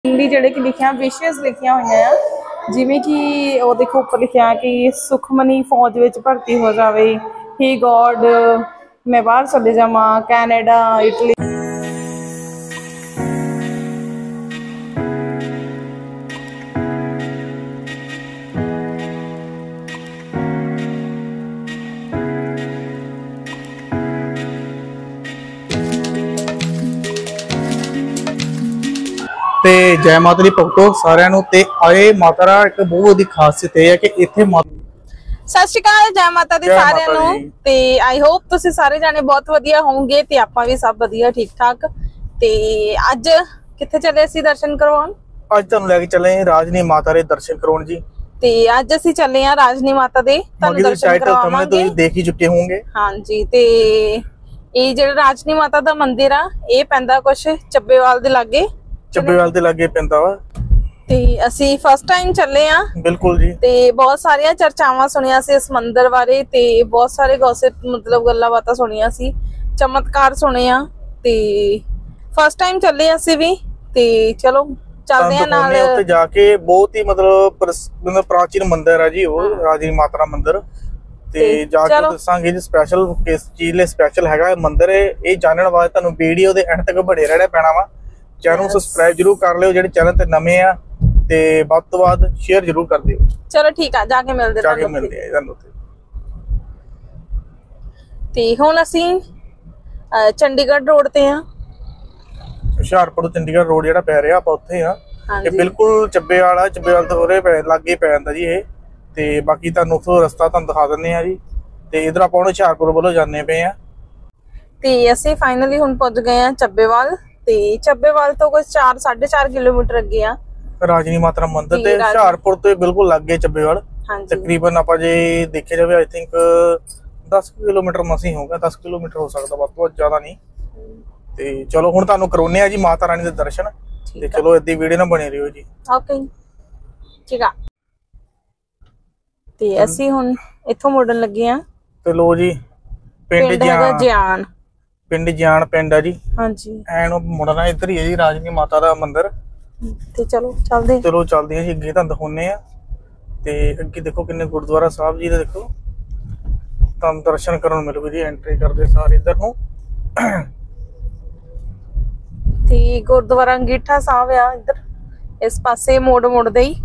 हिंदी ਜਿਹੜੇ ਕਿ ਲਿਖਿਆ ਵਿਸ਼ੇਸ ਲਿਖੀਆਂ ਹੋਈਆਂ ਆ ਜਿਵੇਂ ਕਿ ਉਹ ਦੇਖੋ ਉੱਪਰ ਲਿਖਿਆ ਕਿ ਸੁਖਮਨੀ ਫੌਜ ਵਿੱਚ ਭਰਤੀ ਹੋ ਜਾਵੇ ਹੀ ਗॉड ਮੈਂ ਬਾਹਰ ਚਲੇ ਜਾਵਾਂ ਕੈਨੇਡਾ ਇਟਲੀ। ਤੇ जय माता दी भगतो सारिਆਂ ਨੂੰ ਤੇ ਆਏ ਮਾਤਾ ਦਾ ਇੱਕ ਬਹੁਤ ਵੱਡੀ ਖਾਸੀਅਤ ਇਹ ਹੈ ਕਿ ਇੱਥੇ ਸਤਿ ਸ਼੍ਰੀ ਅਕਾਲ ਜੈ ਮਾਤਾ ਦੀ ਸਾਰਿਆਂ ਨੂੰ ਤੇ ਆਈ ਹੋਪ ਤੁਸੀਂ ਸਾਰੇ ਜਾਣੇ ਬਹੁਤ ਵਧੀਆ ਹੋਵੋਗੇ ਤੇ ਆਪਾਂ ਵੀ ਸਭ ਵਧੀਆ ਠੀਕ ਠਾਕ। ਤੇ ਅੱਜ ਕਿੱਥੇ ਚੱਲੇ ਅਸੀਂ ਦਰਸ਼ਨ ਕਰਵਾਉਣ? ਅੱਜ ਤੁਹਾਨੂੰ ਲੈ ਕੇ ਚੱਲੇ ਰਾਜਨੀ ਮਾਤਾ ਦੇ ਦਰਸ਼ਨ ਕਰਾਉਣ ਜੀ। ਤੇ ਅੱਜ ਅਸੀਂ ਚੱਲੇ ਆ ਰਾਜਨੀ ਮਾਤਾ ਦੇ ਤੁਹਾਨੂੰ ਦਰਸ਼ਨ ਕਰਵਾਵਾਂਗੇ। ਤੁਸੀਂ ਦੇਖ ਹੀ ਚੁੱਕੇ ਹੋਵੋਗੇ। ਹਾਂਜੀ ਤੇ ਇਹ ਜਿਹੜਾ ਰਾਜਨੀ ਮਾਤਾ ਦਾ ਮੰਦਿਰ ਆ ਇਹ ਪੈਂਦਾ ਕੁਛ ਚੱਬੇਵਾਲ ਦੇ ਲਾਗੇ। ਚੱਬੇਵਾਲ ਦੇ ਲਾਗੇ ਪੈਂਦਾ ਵਾ ਤੇ ਅਸੀਂ ਫਸਟ ਟਾਈਮ ਚੱਲੇ ਆ। ਬਿਲਕੁਲ ਜੀ। ਤੇ ਬਹੁਤ ਸਾਰੀਆਂ ਚਰਚਾਵਾਂ ਸੁਣੀਆਂ ਸੀ ਇਸ ਮੰਦਿਰ ਬਾਰੇ ਤੇ ਬਹੁਤ ਸਾਰੇ ਗੌਸਿਪ ਮਤਲਬ ਗੱਲਾਂ ਬਾਤਾਂ ਸੁਣੀਆਂ ਸੀ ਚਮਤਕਾਰ ਸੁਣੇ ਆ ਤੇ ਫਸਟ ਟਾਈਮ ਚੱਲੇ ਅਸੀਂ ਵੀ ਤੇ ਚਲੋ ਚੱਲਦੇ ਆ ਨਾਲ। ਉੱਥੇ ਜਾ ਕੇ ਬਹੁਤ ਹੀ ਮਤਲਬ ਪ੍ਰਾਚੀਨ ਮੰਦਿਰ ਹੈ ਜੀ ਉਹ ਰਾਜਨੀ ਮਾਤਾ ਦਾ ਮੰਦਿਰ ਤੇ ਜਾ ਕੇ ਦੱਸਾਂਗੇ ਜੀ ਸਪੈਸ਼ਲ ਕਿਸ ਚੀਜ਼ ਲਈ ਸਪੈਸ਼ਲ ਹੈਗਾ ਮੰਦਿਰ। ਇਹ ਜਾਣਨ ਵਾਸਤੇ ਤੁਹਾਨੂੰ ਵੀਡੀਓ ਦੇ ਐਂਡ ਤੱਕ ਬਣੇ ਰਹਿਣਾ ਪੈਣਾ ਵਾ। ਚੈਨਲ ਸਬਸਕ੍ਰਾਈਬ ਜਰੂਰ ਕਰ ਲਿਓ ਜਿਹੜੇ ਚੈਨਲ ਤੇ ਨਵੇਂ ਆ ਤੇ ਵੱਧ ਤੋਂ ਵੱਧ ਸ਼ੇਅਰ ਜਰੂਰ ਕਰ ਦਿਓ। ਚਲੋ ਠੀਕ ਆ ਜਾ ਕੇ ਮਿਲਦੇ ਆ ਤੁਹਾਨੂੰ। ਤੇ ਹੁਣ ਅਸੀਂ ਚੰਡੀਗੜ੍ਹ ਰੋਡ ਤੇ ਆ। ਹੁਸ਼ਿਆਰਪੁਰ ਤੋਂ ਚੰਡੀਗੜ੍ਹ ਰੋਡ ਜਿਹੜਾ ਪੈ ਰਿਹਾ ਆਪਾਂ ਉੱਥੇ ਆ। ਇਹ ਬਿਲਕੁਲ ਚੱਬੇਵਾਲ ਤੋਂ ਹੋਰੇ ਲਾਗੇ ਪੈ ਜਾਂਦਾ ਜੀ ਇਹ। ਤੇ ਬਾਕੀ ਤੁਹਾਨੂੰ ਉੱਥੋਂ ਰਸਤਾ ਤੁਹਾਨੂੰ ਦਿਖਾ ਦਿੰਦੇ ਆ ਜੀ। ਤੇ ਇਧਰ ਆਪਾਂ ਹੁਸ਼ਿਆਰਪੁਰ ਵੱਲੋਂ ਜਾਂਦੇ ਪਏ ਆ। ਤੇ ਅਸੀਂ ਫਾਈਨਲੀ ਹੁਣ ਪਹੁੰਚ ਗਏ ਆ ਚੱਬੇਵਾਲ ਤੇ ਚੱਬੇਵਾਲ ਤੋਂ ਕੋਈ 4-4.5 ਕਿਲੋਮੀਟਰ ਅੱਗੇ ਆ ਰਾਜਨੀ ਮਾਤਾ ਮੰਦਿਰ ਤੇ ਹੁਸ਼ਿਆਰਪੁਰ ਤੋਂ ਬਿਲਕੁਲ ਲੱਗੇ ਚੱਬੇਵਾਲ। ਤਕਰੀਬਨ ਆਪਾਂ ਜੇ ਦੇਖਿਆ ਜਾਵੇ ਆਈ ਥਿੰਕ 10 ਕਿਲੋਮੀਟਰ ਮਸੀਂ ਹੋਊਗਾ 10 ਕਿਲੋਮੀਟਰ ਹੋ ਸਕਦਾ ਬਹੁਤ ਜ਼ਿਆਦਾ ਨਹੀਂ। ਤੇ ਚਲੋ ਹੁਣ ਤੁਹਾਨੂੰ ਕਰਾਉਨੇ ਆ ਜੀ ਮਾਤਾ ਰਾਣੀ ਦੇ ਦਰਸ਼ਨ ਤੇ ਚਲੋ ਏਦੀ ਵੀਡੀਓ ਨਾਲ ਬਣੇ ਰਹੋ ਜੀ। ਓਕੇ ਠੀਕ ਆ। ਤੇ ਅਸੀਂ ਹੁਣ ਇੱਥੋਂ ਮੁੜਨ ਲੱਗੇ ਆ ਤੇ ਲੋ ਜੀ ਪਿੰਡ ਜਿਆਣ ਪਿੰਡ ਜਿਆਣ ਪਿੰਡ ਆ ਜੀ। ਹਾਂਜੀ ਐਨ ਮੁੜਨਾ ਇੱਧਰ ਹੀ ਹੈ ਜੀ ਰਾਜਨੀ ਮਾਤਾ ਦਾ ਮੰਦਿਰ। ਤੇ ਚਲੋ ਚੱਲਦੇ ਆ ਜੀ ਅੱਗੇ ਤੁਹਾਨੂੰ ਦਿਖਾਉਨੇ ਆ। ਤੇ ਅੱਗੇ ਦੇਖੋ ਕਿੰਨੇ ਗੁਰਦੁਆਰਾ ਸਾਹਿਬ ਜੀ ਦੇ ਦੇਖੋ ਤੁਹਾਨੂੰ ਦਰਸ਼ਨ ਕਰਨ ਮਿਲੂਗੇ ਜੀ ਐਂਟਰੀ ਕਰਦੇ ਸਾਰੇ ਇੱਧਰ ਨੂੰ। ਤੇ ਗੁਰਦੁਆਰਾ ਅੰਗੀਠਾ ਸਾਹਿਬ ਆ ਇੱਧਰ ਇਸ ਪਾਸੇ ਮੋੜ ਮੁੜਦੇ ਹੀ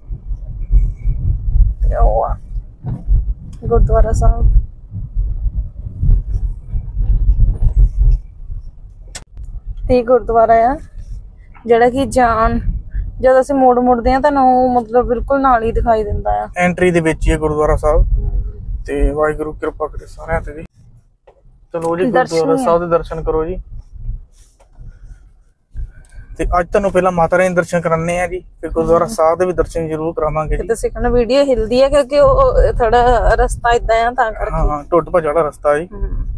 ਉਹ ਆ ਗੁਰਦੁਆਰਾ ਸਾਹਿਬ। ਤੇ ਗੁਰਦੁਆਰਾ ਆ ਜਿਹੜਾ ਕਿ ਜਾਨ ਜਦ ਅਸੀਂ ਮੋੜ ਮੁੜਦੇ ਆ ਤੁਹਾਨੂੰ ਮਤਲਬ ਬਿਲਕੁਲ ਨਾਲ ਹੀ ਦਿਖਾਈ ਦਿੰਦਾ ਆ। ਐਂਟਰੀ ਦੇ ਵਿੱਚ ਹੀ ਗੁਰਦੁਆਰਾ ਸਾਹਿਬ ਤੇ ਵਾਹਿਗੁਰੂ ਕਿਰਪਾ ਕਰੇ ਸਾਰਿਆਂ ਤੇ ਜੀ। ਚਲੋ ਜੀ ਗੁਰਦੁਆਰਾ ਸਾਹਿਬ ਦੇ ਦਰਸ਼ਨ ਕਰੋ ਜੀ। ਤੇ ਅੱਜ ਤੁਹਾਨੂੰ ਪਹਿਲਾਂ ਮਾਤਾ ਰਾਣੀ ਦੇ ਦਰਸ਼ਨ ਕਰਾਣੇ ਆ ਜੀ ਫਿਰ ਗੁਰਦੁਆਰਾ ਸਾਹਿਬ ਦੇ ਵੀ ਦਰਸ਼ਨ ਜ਼ਰੂਰ ਕਰਾਵਾਂਗੇ ਜੀ। ਤੁਸੀਂ ਕਹਿੰਦੇ ਵੀਡੀਓ ਹਿਲਦੀ ਹੈ ਕਿਉਂਕਿ ਉਹ ਥੋੜਾ ਰਸਤਾ ਇਦਾਂ ਆ ਤਾਂ ਕਰਕੇ। ਹਾਂ ਟੁੱਟ ਭੱਜ ਵਾਲਾ ਰਸਤਾ ਜੀ।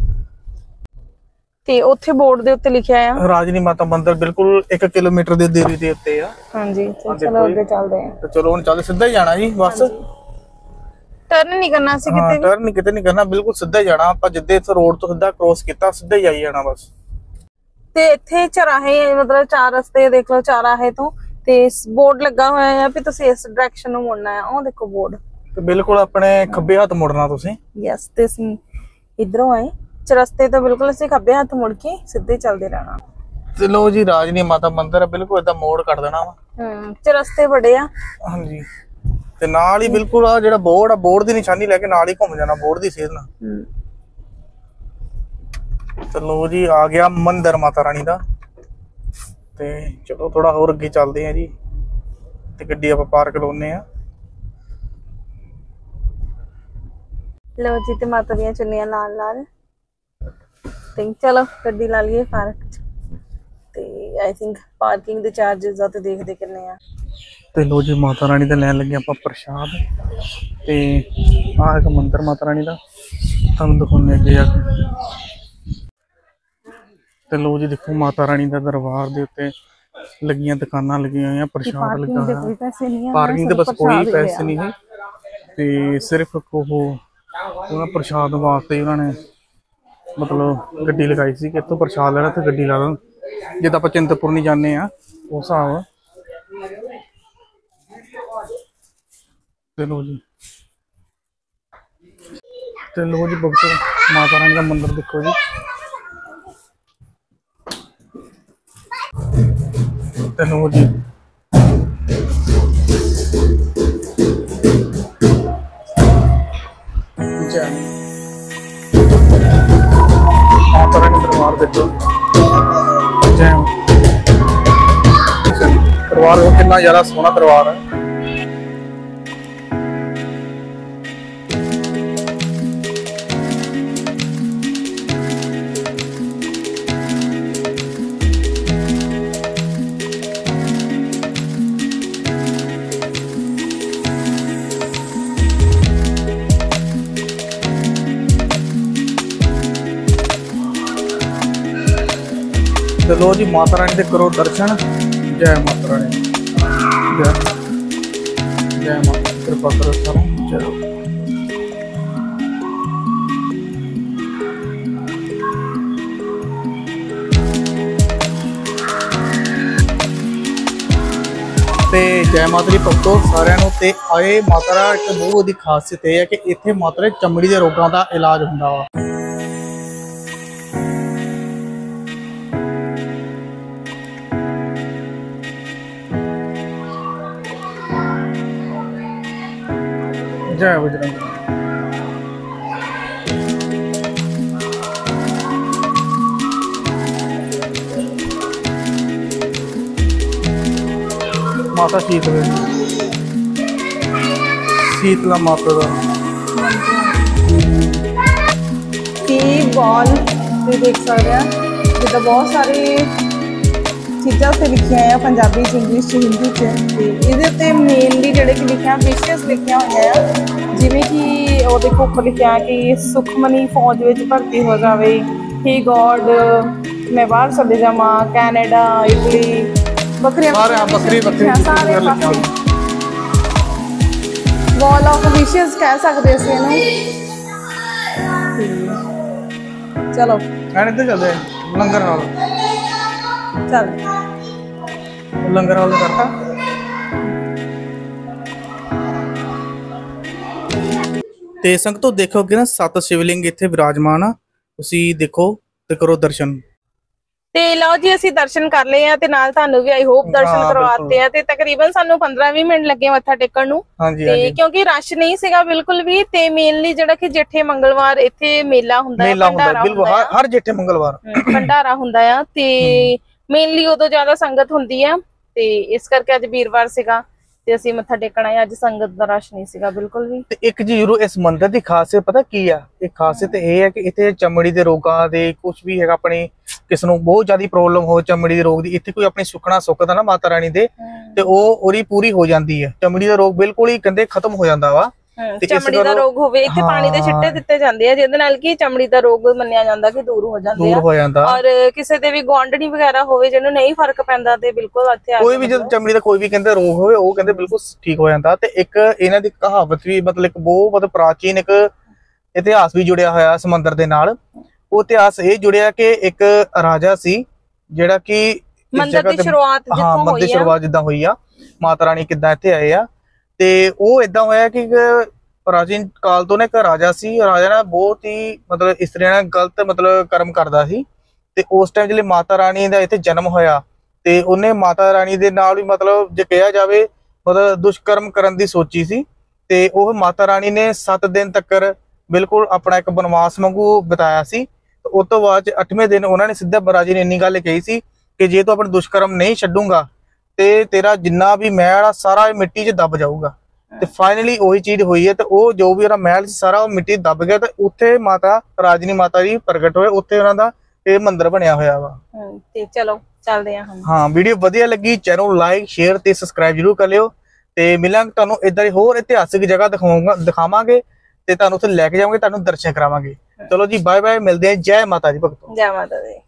ਤੇ ਉੱਥੇ ਬੋਰਡ ਦੇ ਉੱਤੇ ਲਿਖਿਆ ਆ ਰਾਜਨੀ ਮਾਤਾ ਮੰਦਿਰ ਬਿਲਕੁਲ 1 ਕਿਲੋਮੀਟਰ ਦੀ ਦੂਰੀ ਦੇ ਉੱਤੇ ਆ। ਹਾਂਜੀ ਚਲੋ ਅੱਗੇ ਚੱਲਦੇ ਆ। ਤੇ ਚਲੋ ਹੁਣ ਚੱਲਦੇ ਸਿੱਧਾ ਹੀ ਜਾਣਾ ਜੀ ਬਸ ਟਰਨ ਨਹੀਂ ਕਰਨਾ ਸੀ ਕਿਤੇ ਵੀ। ਟਰਨ ਕਿਤੇ ਨਹੀਂ ਕਰਨਾ ਬਿਲਕੁਲ ਸਿੱਧਾ ਹੀ ਜਾਣਾ ਆਪਾਂ ਜਿੱਦੇ ਇੱਥੇ ਰੋਡ ਤੋਂ ਸਿੱਧਾ ਕ੍ਰੋਸ ਕੀਤਾ ਸਿੱਧਾ ਹੀ ਆਈ ਜਾਣਾ ਬਸ। ਤੇ ਇੱਥੇ ਚਰਾਹੇ ਮਤਲਬ 4 ਰਸਤੇ ਦੇਖ ਲਓ ਚਰਾਹੇ ਤੋਂ ਤੇ ਬੋਰਡ ਲੱਗਾ ਹੋਇਆ ਆ ਵੀ ਤੁਸੀਂ ਇਸ ਡਾਇਰੈਕਸ਼ਨ ਨੂੰ ਮੁੜਨਾ ਆ। ਉਹ ਦੇਖੋ ਬੋਰਡ ਤੇ ਬਿਲਕੁਲ ਆਪਣੇ ਖੱਬੇ ਹੱਥ ਮੁੜਨਾ ਤੁਸੀਂ। ਯੈਸ ਤੇ ਅਸੀਂ ਇਧਰੋਂ ਆਏ ਚਰਸਤੇ ਤੋਂ ਬਿਲਕੁਲ ਅਸੀਂ ਖੱਬੇ ਹੱਥ ਮੁੜ ਕੇ ਸਿੱਧੇ ਚੱਲਦੇ ਰਹਿਣਾ। ਤੇ ਲੋ ਜੀ ਰਾਜਨੀ ਮਾਤਾ ਮੰਦਿਰ ਬਿਲਕੁਲ ਏਦਾਂ ਮੋੜ ਕੱਟ ਦੇਣਾ ਵਾ। ਚਰਸਤੇ ਬੜੇ ਆ। ਹਾਂਜੀ ਤੇ ਨਾਲ ਹੀ ਬਿਲਕੁਲ ਆ ਜਿਹੜਾ ਬੋਰਡ ਆ ਬੋਰਡ ਦੀ ਨਿਸ਼ਾਨੀ ਲੈ ਕੇ ਨਾਲ ਹੀ ਘੁੰਮ ਜਾਣਾ ਬੋਰਡ ਦੀ ਸੇਧ ਨਾਲ। ਚਲੋ ਜੀ ਆ ਗਿਆ ਮੰਦਿਰ ਮਾਤਾ ਰਾਣੀ ਦਾ। ਤੇ ਚਲੋ ਥੋੜਾ ਹੋਰ ਅੱਗੇ ਚੱਲਦੇ ਆ ਜੀ ਤੇ ਗੱਡੀ ਆਪਾਂ ਪਾਰਕ ਲਾਉਨੇ ਆ। ਲੋ ਜੀ ਤੇ ਮਾਤਾ ਦੀਆਂ ਚੁੰਨੀਆਂ ਲਾਲ ਲਾਲ ਤੇ ਚਲੋ ਗੱਡੀ ਲਾ ਲਈਏ ਪਾਰਕ ਚ। ਤੇ ਆਈ ਥਿੰਕ ਪਾਰਕਿੰਗ ਦੇ ਚਾਰजेस ਆ ਤੇ ਦੇਖਦੇ ਕਿੰਨੇ ਆ। ਤੇ ਲੋ ਜੀ ਮਾਤਾ ਰਾਣੀ ਦਾ ਲੈਣ ਲੱਗੇ ਆਪਾਂ ਪ੍ਰਸ਼ਾਦ ਤੇ ਆਹ ਇੱਕ ਮੰਦਿਰ ਮਾਤਾ ਰਾਣੀ ਦਾ ਤੁਹਾਨੂੰ ਦਿਖਾਉਣੇ ਅੱਗੇ ਆ ਕੇ। ਤੇ ਲੋ ਜੀ ਦੇਖੋ ਮਾਤਾ ਰਾਣੀ ਦਾ ਦਰਬਾਰ ਦੇ ਉੱਤੇ ਲੱਗੀਆਂ ਦੁਕਾਨਾਂ ਲੱਗੀਆਂ ਹੋਈਆਂ ਪ੍ਰਸ਼ਾਦ ਲੱਗਾ ਹੋਇਆ। ਪਾਰਕਿੰਗ ਦੇ ਬਸ ਕੋਈ ਪੈਸੇ ਨਹੀਂ ਹੈ ਤੇ ਸਿਰਫ ਉਹ ਪ੍ਰਸ਼ਾਦ ਵਾਸਤੇ ਉਹਨਾਂ ਨੇ मतलब गड्डी लगाई सी कि इत्थों प्रसाद लेना तो गड्डी ला लो। जिद्दां आपां चिंतपूर्णी जाने उस हिसाब चलो जी भक्तों माता रानी का मंदिर देखो जी। चलो जी माता रानी दरबार देखो। जय दरबार को कितना ज्यादा सोहना दरबार है। चलो जी माता रानी के करो दर्शन। जय माता रानी जय माता कृपा करो सारा। चलो ते जय माता दी भक्तो सारिਆਂ ਨੂੰ। ਤੇ ਆਏ ਮਾਤਾ ਦਾ ਇੱਕ ਬਹੁਤ ਵੱਡੀ ਖਾਸੀਅਤ ਇਹ ਹੈ ਕਿ ਇੱਥੇ ਮਾਤਾ ਦੇ ਚਮੜੀ ਦੇ ਰੋਗਾਂ ਦਾ ਇਲਾਜ ਹੁੰਦਾ ਵਾ। जय बजरंग। माता शीतला माता का बॉल देख सकते हैं जिदा बहुत सारे चीज़ा उत्ते लिखिया है पंजाबी इंग्लिश हिंदी ये मेनली जोड़े कि लिखिया विशेस लिखिया हुई है जिमें कि वो देखो ऊपर लिखा कि सुखमनी फौज में भर्ती हो जाए, ही गॉड मैं बाहर चले जावा, कैनेडा इटली बकरी वॉल ऑफ विशेस कह सकते चलो चलते लंगर चल लंगर वाला करता। ਤੇ ਸੰਗਤੋ ਦੇਖੋਗੇ ਨਾ 7 शिवलिंग ਇੱਥੇ ਵਿਰਾਜਮਾਨ ਆ। ਤੁਸੀਂ ਦੇਖੋ ਤੇ ਕਰੋ ਦਰਸ਼ਨ। ਤੇ ਲਓ ਜੀ ਅਸੀਂ ਦਰਸ਼ਨ ਕਰ ਲਏ ਆ ਤੇ ਨਾਲ ਤੁਹਾਨੂੰ ਵੀ ਆਈ ਹੋਪ ਦਰਸ਼ਨ ਕਰਵਾਤੇ ਆ। ਤੇ ਤਕਰੀਬਨ ਸਾਨੂੰ 15-20 ਮਿੰਟ ਲੱਗੇ ਮੱਥਾ ਟੇਕਣ ਨੂੰ। ਤੇ ਕਿਉਂਕਿ ਰਸ਼ ਨਹੀਂ ਸੀਗਾ ਬਿਲਕੁਲ ਵੀ। ਤੇ ਮੇਨਲੀ ਜਿਹੜਾ ਕਿ ਜੇਠੇ ਮੰਗਲਵਾਰ ਇੱਥੇ ਮੇਲਾ ਹੁੰਦਾ ਹੈ, ਭੰਡਾਰਾ ਬਿਲਕੁਲ ਹਰ ਜੇਠੇ ਮੰਗਲਵਾਰ ਭੰਡਾਰਾ ਹੁੰਦਾ ਆ। ਤੇ ਮੇਨਲੀ ਉਦੋਂ ਜ਼ਿਆਦਾ ਸੰਗਤ ਹੁੰਦੀ ਆ ਤੇ ਇਸ ਕਰਕੇ ਅੱਜ ਵੀਰਵਾਰ ਸੀਗਾ ਤੇ ਅਸੀਂ ਮੱਥਾ ਟੇਕਣ ਆਏ। ਅੱਜ ਸੰਗਤ ਦਾ ਰਸ਼ ਨਹੀਂ ਸੀਗਾ ਬਿਲਕੁਲ ਵੀ। ਤੇ ਇੱਕ ਜ਼ਰੂਰ ਇਸ ਮੰਦਿਰ ਦੀ ਖਾਸੀਅਤ ਪਤਾ ਕੀ ਆ? ਇਹ ਖਾਸੀਅਤ ਇਹ ਹੈ ਕਿ ਇੱਥੇ ਚਮੜੀ ਦੇ ਰੋਗਾਂ ਦੇ ਕੁਝ ਵੀ ਹੈਗਾ, ਆਪਣੀ ਕਿਸੇ ਨੂੰ ਬਹੁਤ ਜ਼ਿਆਦਾ ਪ੍ਰੋਬਲਮ ਹੋ ਚਮੜੀ ਦੇ ਰੋਗ ਦੀ, ਇੱਥੇ ਕੋਈ ਆਪਣੀ ਸੁੱਖਣਾ ਸੁੱਖਦਾ ਨਾ ਮਾਤਾ ਰਾਣੀ ਦੇ ਤੇ ਉਹ ਉਹਦੀ ਪੂਰੀ ਹੋ ਜਾਂਦੀ ਹੈ। ਚਮੜੀ ਦਾ ਰੋਗ ਬਿਲਕੁਲ ਹੀ ਕਹਿੰਦੇ ਖਤਮ ਹੋ ਜਾਂਦਾ ਵਾ। ਚਮੜੀ ਦਾ ਰੋਗ ਹੋਵੇ ਇੱਥੇ ਪਾਣੀ ਦੇ ਛਿੱਟੇ ਦਿੱਤੇ ਜਾਂਦੇ ਆ ਜਿਹਦੇ ਨਾਲ ਕਿ ਚਮੜੀ ਦਾ ਰੋਗ ਮੰਨਿਆ ਜਾਂਦਾ ਕਿ ਦੂਰ ਹੋ ਜਾਂਦੇ ਆ। ਔਰ ਕਿਸੇ ਦੇ ਵੀ ਗੁਆਂਢਣੀ ਵਗੈਰਾ ਹੋਵੇ ਜਿਹਨੂੰ ਨਹੀਂ ਫਰਕ ਪੈਂਦਾ ਤੇ ਬਿਲਕੁਲ ਇੱਥੇ ਆ ਕੋਈ ਵੀ ਜਦ ਚਮੜੀ ਦਾ ਕੋਈ ਵੀ ਕਹਿੰਦੇ ਰੋਗ ਹੋਵੇ ਉਹ ਕਹਿੰਦੇ ਬਿਲਕੁਲ ਠੀਕ ਹੋ ਜਾਂਦਾ। ਤੇ ਇੱਕ ਇਹਨਾਂ ਦੀ ਕਹਾਵਤ ਵੀ ਮਤਲਬ ਇੱਕ ਬਹੁਤ ਪ੍ਰਾਚੀਨ ਇੱਕ ਇਤਿਹਾਸ ਵੀ ਜੁੜਿਆ ਹੋਇਆ ਇਸ ਮੰਦਿਰ ਦੇ ਨਾਲ। ਉਹ ਇਤਿਹਾਸ ਇਹ ਜੁੜਿਆ ਕਿ ਇੱਕ ਰਾਜਾ ਸੀ ਜਿਹੜਾ ਕਿ ਮੰਦਿਰ ਦੀ ਸ਼ੁਰੂਆਤ ਜਿੱਦਾਂ ਹੋਈ ਆ, ਮਾਤਾ ਰਾਣੀ ਕਿੱਦਾਂ ਇੱਥੇ ਆਏ ਆ। ਤੇ ਉਹ ਏਦਾਂ ਹੋਇਆ ਕਿ ਪ੍ਰਾਚੀਨ ਕਾਲ ਤੋਂ ਨਾ ਇੱਕ ਰਾਜਾ ਸੀ। ਰਾਜਾ ਨਾ ਬਹੁਤ ਹੀ ਮਤਲਬ ਇਸਤਰੀਆਂ ਨਾਲ ਗਲਤ ਮਤਲਬ ਕਰਮ ਕਰਦਾ ਸੀ। ਤੇ ਉਸ ਟਾਈਮ ਜਿਹੜੇ ਮਾਤਾ ਰਾਣੀ ਦਾ ਇੱਥੇ ਜਨਮ ਹੋਇਆ ਤੇ ਉਹਨੇ ਮਾਤਾ ਰਾਣੀ ਦੇ ਨਾਲ ਵੀ ਮਤਲਬ ਜੇ ਕਿਹਾ ਜਾਵੇ ਮਤਲਬ ਦੁਸ਼ਕਰਮ ਕਰਨ ਦੀ ਸੋਚੀ ਸੀ। ਤੇ ਉਹ ਮਾਤਾ ਰਾਣੀ ਨੇ 7 ਦਿਨ ਤੱਕ ਬਿਲਕੁਲ ਆਪਣਾ ਇੱਕ ਬਨਵਾਸ ਵਾਂਗੂ ਬਿਤਾਇਆ ਸੀ। ਉਸ ਤੋਂ ਬਾਅਦ 8ਵੇਂ ਦਿਨ ਉਹਨਾਂ ਨੇ ਸਿੱਧਾ ਰਾਜੇ ਨੇ ਇੰਨੀ ਗੱਲ ਕਹੀ ਸੀ ਕਿ ਜੇ ਤੂੰ ਆਪਣੇ ਦੁਸ਼ਕਰਮ ਨਹੀਂ ਛੱਡੂਗਾ ਤੇ ਤੇਰਾ ਜਿੰਨਾ ਵੀ ਮੈਲ ਆ ਸਾਰਾ ਮਿੱਟੀ 'ਚ ਦਬ ਜਾਊਗਾ। ਤੇ ਫਾਈਨਲੀ ਉਹੀ ਚੀਜ਼ ਹੋਈ ਹੈ। ਤੇ ਉਹ ਜੋ ਵੀ ਉਹਦਾ ਮਹਿਲ ਸਾਰਾ ਉਹ ਮਿੱਟੀ ਦਬ ਗਿਆ ਤੇ ਉੱਥੇ ਮਾਤਾ ਰਾਜਨੀ ਮਾਤਾ ਜੀ ਪ੍ਰਗਟ ਹੋਏ। ਉੱਥੇ ਉਹਨਾਂ ਦਾ ਇਹ ਮੰਦਿਰ ਬਣਿਆ ਹੋਇਆ ਵਾ। ਤੇ ਚਲੋ ਚੱਲਦੇ ਹਾਂ। ਹਾਂ ਵੀਡੀਓ ਵਧੀਆ ਲੱਗੀ ਚੈਨਲ ਨੂੰ ਲਾਈਕ ਸ਼ੇਅਰ ਤੇ ਸਬਸਕ੍ਰਾਈਬ ਜਰੂਰ ਕਰ ਲਿਓ। ਤੇ ਮਿਲਾਂਗੇ ਤੁਹਾਨੂੰ ਇਦਾਂ ਦੀ ਹੋਰ ਇਤਿਹਾਸਿਕ ਜਗ੍ਹਾ ਦਿਖਾਵਾਂਗੇ ਤੇ ਤੁਹਾਨੂੰ ਉੱਥੇ ਲੈ ਕੇ ਜਾਵਾਂਗੇ, ਤੁਹਾਨੂੰ ਦਰਸ਼ਨ ਕਰਾਵਾਂਗੇ। ਚਲੋ ਜੀ ਬਾਏ ਬਾਏ, ਮਿਲਦੇ ਹਾਂ। ਜੈ ਮਾਤਾ ਦੀ ਭਗਤੋ। ਜੈ ਮਾਤਾ ਦੀ।